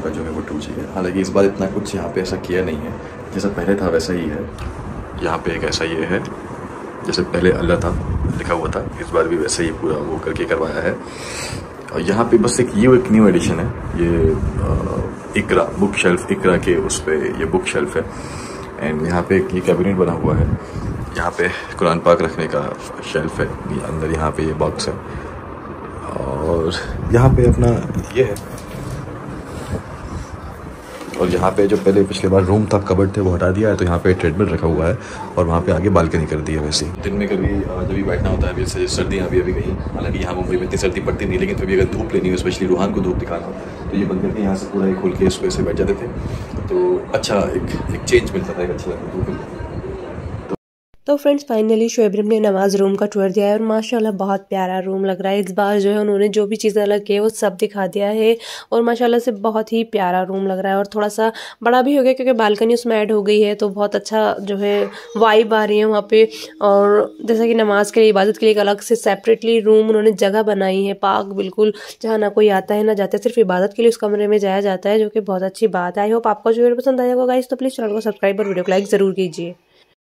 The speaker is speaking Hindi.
आपका जो है वो 2G है। हालांकि इस बार इतना कुछ यहाँ पे ऐसा किया नहीं है, जैसा पहले था वैसा ही है। यहाँ पे एक ऐसा ये है जैसे पहले अल्लाह था लिखा हुआ था, इस बार भी वैसे ही पूरा वो करके करवाया है। और यहाँ पे बस एक न्यू एडिशन है, ये इकरा बुक शेल्फ, इकरा के उस पर ये बुक शेल्फ है। एंड यहाँ पे एक ये कैबिनेट बना हुआ है, यहाँ पे कुरान पाक रखने का शेल्फ है, ये अंदर यहाँ पे ये बॉक्स है। और यहाँ पे अपना ये है, और यहाँ पे जो पहले पिछले बार रूम था कबर्ड थे वो हटा दिया है, तो यहाँ पे ट्रेडमिल रखा हुआ है और वहाँ पे आगे बालकनी कर दी है। वैसे दिन में कभी जब भी बैठना होता है, अभी सर्दियाँ अभी कहीं, हालांकि यहाँ मुंबई में इतनी सर्दी पड़ती नहीं, लेकिन कभी अगर धूप लेनी हो, स्पेशली रूहान को धूप दिखाना हो, तो ये बंद करके यहाँ से पूरा खोल के इस वजह से बैठ जाते थे, तो अच्छा एक चेंज मिलता था, एक अच्छा लगता था। तो फ्रेंड्स फाइनली शोएब ने नवाज रूम का टूर दिया है और माशाल्लाह बहुत प्यारा रूम लग रहा है। इस बार जो है उन्होंने जो भी चीज़ें अलग की है वो सब दिखा दिया है और माशाल्लाह से बहुत ही प्यारा रूम लग रहा है। और थोड़ा सा बड़ा भी हो गया क्योंकि बालकनी उसमें ऐड हो गई है, तो बहुत अच्छा जो है वाइब आ रही है वहाँ पे। और जैसा कि नमाज के लिए, इबादत के लिए एक अलग से सेपरेटली रूम उन्होंने जगह बनाई है, पाक बिल्कुल, जहाँ ना कोई आता है ना जाता है, सिर्फ इबादत के लिए उस कमरे में जाया जाता है, जो कि बहुत अच्छी बात है। आई होप आपको जो वीडियो पसंद आएगा गाइस, तो प्लीज़ चैनल को सब्सक्राइब और वीडियो को लाइक ज़रूर कीजिए।